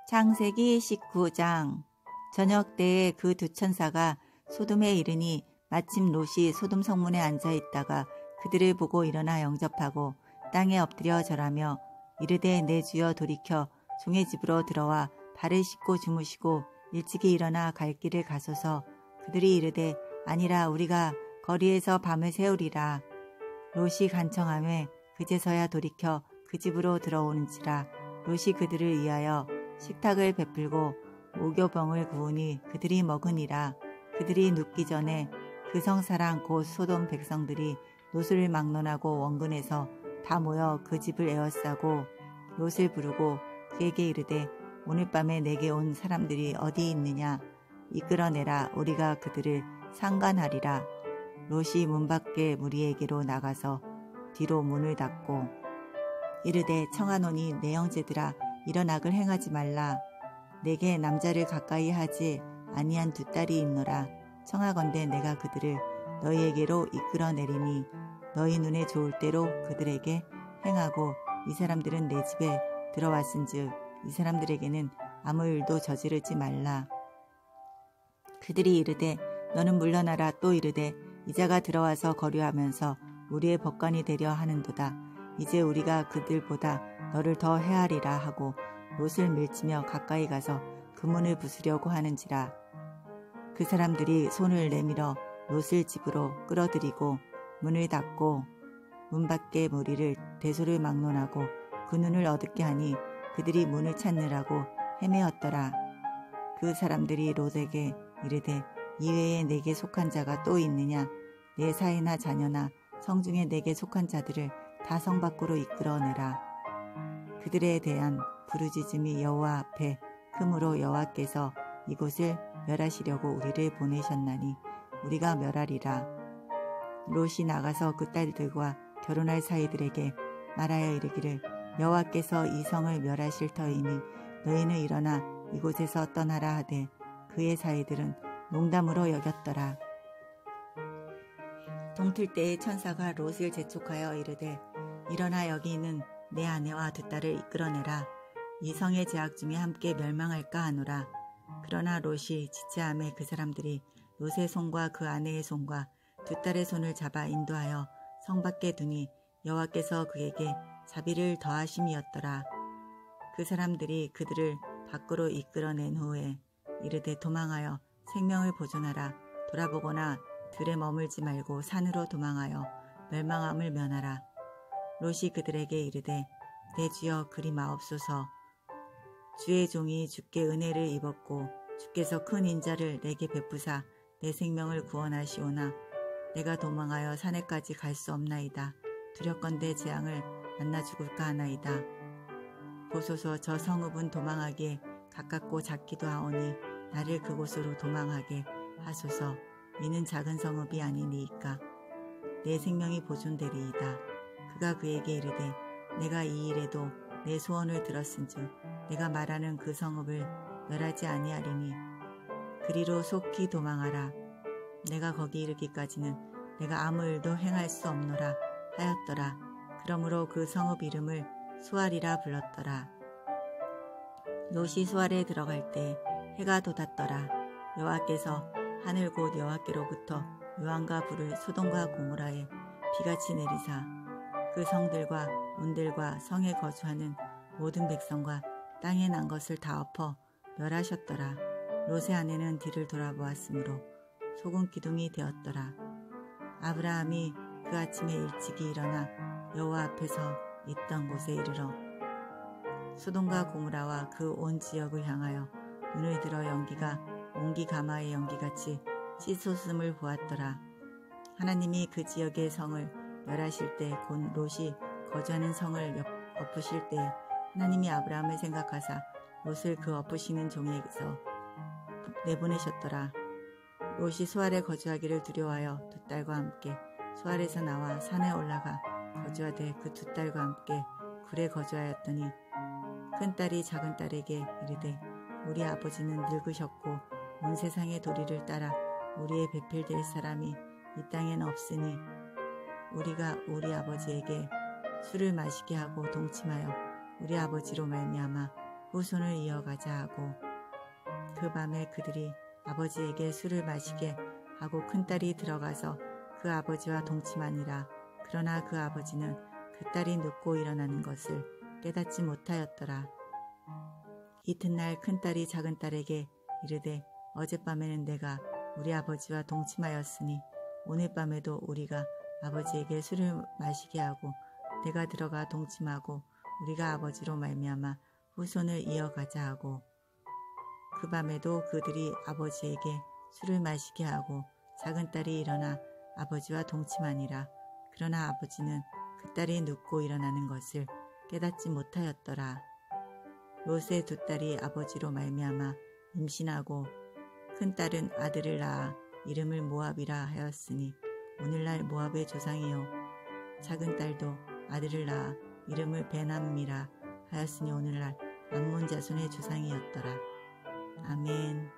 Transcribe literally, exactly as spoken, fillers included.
창세기 십구 장. 저녁 때에 그 두 천사가 소돔에 이르니 마침 롯이 소돔 성문에 앉아 있다가 그들을 보고 일어나 영접하고 땅에 엎드려 절하며 이르되 내 주여 돌이켜 종의 집으로 들어와 발을 씻고 주무시고 일찍이 일어나 갈 길을 가소서. 그들이 이르되 아니라 우리가 거리에서 밤을 새우리라. 롯이 간청하매 그제서야 돌이켜 그 집으로 들어오는지라. 롯이 그들을 위하여 식탁을 베풀고 오교병을 구우니 그들이 먹으니라. 그들이 눕기 전에 그 성사랑 곧 소돔 백성들이 롯을 막론하고 원근에서 다 모여 그 집을 에워싸고 롯을 부르고 그에게 이르되 오늘 밤에 내게 온 사람들이 어디 있느냐 이끌어내라. 우리가 그들을 상관하리라. 롯이 문 밖에 무리에게로 나가서 뒤로 문을 닫고 이르되 청하노니 내 형제들아 이런 악을 행하지 말라. 내게 남자를 가까이 하지 아니한 두 딸이 있노라. 청하건대 내가 그들을 너희에게로 이끌어내리니 너희 눈에 좋을 대로 그들에게 행하고 이 사람들은 내 집에 들어왔은즉 이 사람들에게는 아무 일도 저지르지 말라. 그들이 이르되 너는 물러나라. 또 이르되 이자가 들어와서 거류하면서 우리의 법관이 되려 하는도다. 이제 우리가 그들보다 너를 더 해하리라 하고 롯을 밀치며 가까이 가서 그 문을 부수려고 하는지라. 그 사람들이 손을 내밀어 롯을 집으로 끌어들이고 문을 닫고 문 밖에 무리를 대소를 막론하고 그 눈을 어둡게 하니 그들이 문을 찾느라고 헤매었더라. 그 사람들이 롯에게 이르되 이외에 내게 속한 자가 또 있느냐. 내 사이나 자녀나 성중에 내게 속한 자들을 다 성 밖으로 이끌어내라. 그들에 대한 부르짖음이 여호와 앞에 크므로 여호와께서 이곳을 멸하시려고 우리를 보내셨나니 우리가 멸하리라. 롯이 나가서 그 딸들과 결혼할 사이들에게 말하여 이르기를 여호와께서 이 성을 멸하실 터이니 너희는 일어나 이곳에서 떠나라 하되 그의 사이들은 농담으로 여겼더라. 동틀 때에 천사가 롯을 재촉하여 이르되 일어나 여기 있는 내 아내와 두 딸을 이끌어내라. 이 성의 제약 중에 함께 멸망할까 하노라. 그러나 롯이 지체함에 그 사람들이 롯의 손과 그 아내의 손과 두 딸의 손을 잡아 인도하여 성 밖에 두니 여호와께서 그에게 자비를 더하심이었더라. 그 사람들이 그들을 밖으로 이끌어낸 후에 이르되 도망하여 생명을 보존하라. 돌아보거나 들에 머물지 말고 산으로 도망하여 멸망함을 면하라. 롯이 그들에게 이르되 내 주여 그리 마옵소서. 주의 종이 주께 은혜를 입었고 주께서 큰 인자를 내게 베푸사 내 생명을 구원하시오나 내가 도망하여 산에까지 갈 수 없나이다. 두렵건대 재앙을 만나 죽을까 하나이다. 보소서 저 성읍은 도망하기에 가깝고 작기도 하오니 나를 그곳으로 도망하게 하소서. 이는 작은 성읍이 아니니이까 내 생명이 보존되리이다. 그가 그에게 이르되 내가 이 일에도 내 소원을 들었은즉 내가 말하는 그 성읍을 멸하지 아니하리니 그리로 속히 도망하라. 내가 거기 이르기까지는 내가 아무 일도 행할 수 없노라 하였더라. 그러므로 그 성읍 이름을 수알이라 불렀더라. 롯이 수알에 들어갈 때 해가 돋았더라. 여호와께서 하늘 곧 여호와께로부터 요한과 불을 소돔과 고모라에 비같이 내리사 그 성들과 문들과 성에 거주하는 모든 백성과 땅에 난 것을 다 엎어 멸하셨더라. 롯의 아내는 뒤를 돌아보았으므로 소금 기둥이 되었더라. 아브라함이 그 아침에 일찍이 일어나 여호와 앞에서 있던 곳에 이르러 소돔과 고모라와 그 온 지역을 향하여 눈을 들어 연기가 옹기 가마의 연기같이 씻었음을 보았더라. 하나님이 그 지역의 성을 멸하실 때 곧 롯이 거주하는 성을 엎으실 때 하나님이 아브라함을 생각하사 롯을 그 엎으시는 종에게서 내보내셨더라. 롯이 수알에 거주하기를 두려워하여 두 딸과 함께 수알에서 나와 산에 올라가 거주하되 그 두 딸과 함께 굴에 거주하였더니 큰딸이 작은딸에게 이르되 우리 아버지는 늙으셨고 온 세상의 도리를 따라 우리의 배필될 사람이 이 땅엔 없으니 우리가 우리 아버지에게 술을 마시게 하고 동침하여 우리 아버지로 말미암아 후손을 이어가자 하고 그 밤에 그들이 아버지에게 술을 마시게 하고 큰딸이 들어가서 그 아버지와 동침하니라. 그러나 그 아버지는 그 딸이 눕고 일어나는 것을 깨닫지 못하였더라. 이튿날 큰딸이 작은딸에게 이르되 어젯밤에는 내가 우리 아버지와 동침하였으니 오늘 밤에도 우리가 아버지에게 술을 마시게 하고 내가 들어가 동침하고 우리가 아버지로 말미암아 후손을 이어가자 하고 그 밤에도 그들이 아버지에게 술을 마시게 하고 작은딸이 일어나 아버지와 동침하니라. 그러나 아버지는 그 딸이 눕고 일어나는 것을 깨닫지 못하였더라. 롯의 두 딸이 아버지로 말미암아 임신하고 큰딸은 아들을 낳아 이름을 모압이라 하였으니 오늘날 모압의 조상이요 작은딸도 아들을 낳아 이름을 베남이라 하였으니 오늘날 암몬 자손의 조상이었더라. 아멘.